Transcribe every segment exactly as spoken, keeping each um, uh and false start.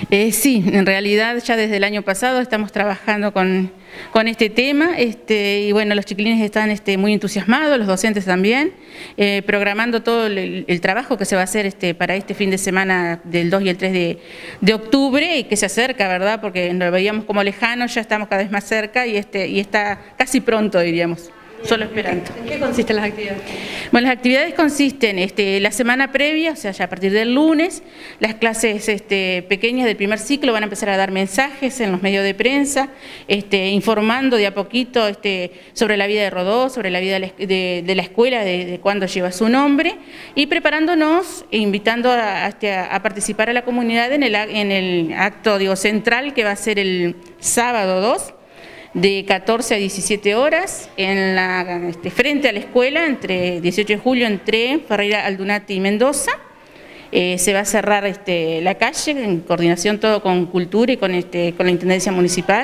Eh, sí, en realidad ya desde el año pasado estamos trabajando con, con este tema este, y bueno, los chiquilines están este, muy entusiasmados, los docentes también, eh, programando todo el, el trabajo que se va a hacer este, para este fin de semana del dos y el tres de, de octubre y que se acerca, ¿verdad? Porque lo veíamos como lejano, ya estamos cada vez más cerca y, este, y está casi pronto, diríamos. Solo esperando. ¿En qué consisten las actividades? Bueno, las actividades consisten este, la semana previa, o sea, ya a partir del lunes, las clases este, pequeñas del primer ciclo van a empezar a dar mensajes en los medios de prensa, este, informando de a poquito este, sobre la vida de Rodó, sobre la vida de la, de, de la escuela, de, de cuándo lleva su nombre, y preparándonos e invitando a, a, a participar a la comunidad en el, en el acto digo, central que va a ser el sábado dos, de catorce a diecisiete horas, en la, este, frente a la escuela, entre dieciocho de julio, entre Ferreira, Aldunate y Mendoza. Eh, se va a cerrar este, la calle, en coordinación todo con Cultura y con, este, con la Intendencia Municipal.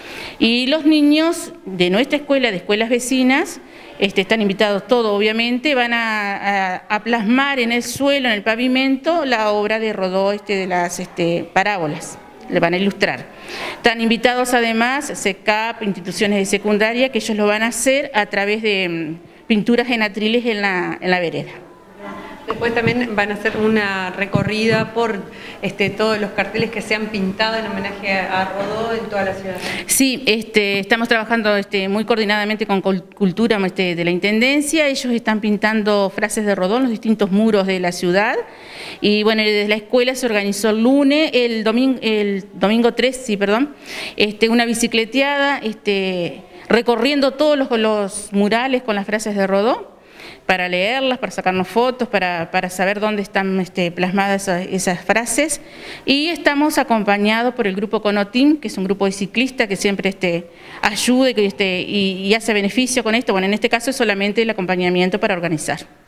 Y los niños de nuestra escuela, de escuelas vecinas, este, están invitados todos obviamente, van a, a, a plasmar en el suelo, en el pavimento, la obra de Rodó este, de las este, parábolas. Le van a ilustrar. Están invitados además C E C A P, instituciones de secundaria, que ellos lo van a hacer a través de pinturas en atriles en la, en la vereda. Después también van a hacer una recorrida por este, todos los carteles que se han pintado en homenaje a Rodó en toda la ciudad. Sí, este, estamos trabajando este, muy coordinadamente con Cultura este, de la Intendencia. Ellos están pintando frases de Rodó en los distintos muros de la ciudad. Y bueno, desde la escuela se organizó el lunes, el domingo, el domingo tres, sí, perdón, este, una bicicleteada este, recorriendo todos los, los murales con las frases de Rodó, para leerlas, para sacarnos fotos, para, para saber dónde están este, plasmadas esas, esas frases. Y estamos acompañados por el grupo Conotim, que es un grupo de ciclistas que siempre este, ayuda y, este, y, y hace beneficio con esto. Bueno, en este caso es solamente el acompañamiento para organizar.